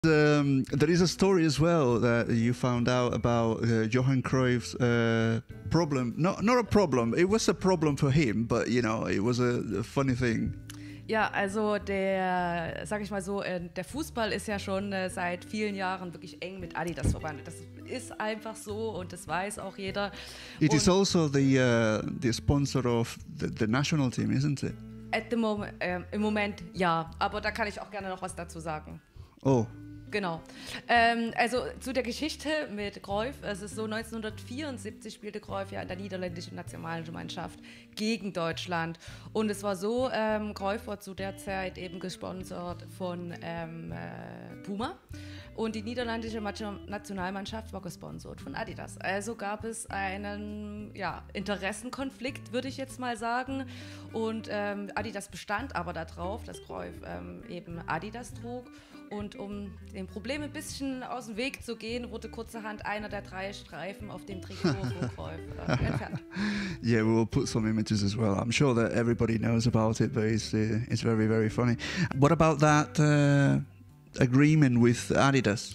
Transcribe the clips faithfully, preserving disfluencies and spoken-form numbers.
Um, there is a story as well that you found out about uh, Johan Cruyff's uh, problem. Not, not a problem. It was a problem for him, but you know, it was a, a funny thing. Ja, also der, sag ich mal so, der Fußball ist ja schon seit vielen Jahren wirklich eng mit Adidas verbandelt. Das ist einfach so und das weiß auch jeder. It und is also the uh, the sponsor of the, the national team, isn't it? At the moment, äh, im Moment ja, aber da kann ich auch gerne noch was dazu sagen. Oh. Genau. Ähm, also zu der Geschichte mit Cruyff. Es ist so, neunzehnhundertvierundsiebzig spielte Cruyff ja in der niederländischen Nationalmannschaft gegen Deutschland. Und es war so, ähm, Cruyff war zu der Zeit eben gesponsert von ähm, äh, Puma. Und die niederländische Nationalmannschaft war gesponsert von Adidas. Also gab es einen ja, Interessenkonflikt, würde ich jetzt mal sagen. Und ähm, Adidas bestand aber darauf, dass Cruyff ähm, eben Adidas trug. Und um dem Problem ein bisschen aus dem Weg zu gehen, wurde kurzerhand einer der drei Streifen auf dem Trikot von Cruyff äh, entfernt. Yeah, we'll put some images as well. I'm sure that everybody knows about it, but it's, uh, it's very, very funny. What about that uh, agreement with Adidas?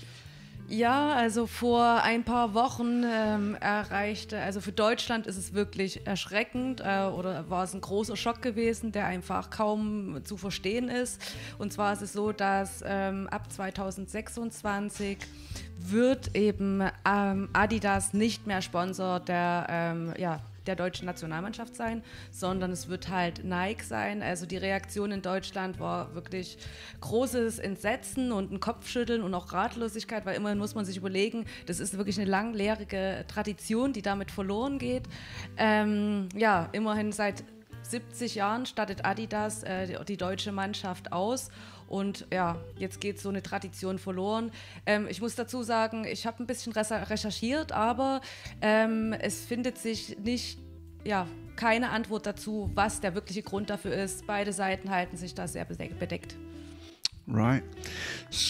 Ja, also vor ein paar Wochen ähm, erreichte, also für Deutschland ist es wirklich erschreckend äh, oder war es ein großer Schock gewesen, der einfach kaum zu verstehen ist. Und zwar ist es so, dass ähm, ab zweitausendsechsundzwanzig wird eben ähm, Adidas nicht mehr Sponsor der, ähm, ja, der deutschen Nationalmannschaft sein, sondern es wird halt Nike sein. Also die Reaktion in Deutschland war wirklich großes Entsetzen und ein Kopfschütteln und auch Ratlosigkeit, weil immerhin muss man sich überlegen, das ist wirklich eine langjährige Tradition, die damit verloren geht. Ähm, ja, immerhin seit siebzig Jahren stattet Adidas äh, die deutsche Mannschaft aus und ja, jetzt geht so eine Tradition verloren. Ähm, ich muss dazu sagen, ich habe ein bisschen recherchiert, aber ähm, es findet sich nicht, ja, keine Antwort dazu, was der wirkliche Grund dafür ist. Beide Seiten halten sich da sehr bedeckt. Right.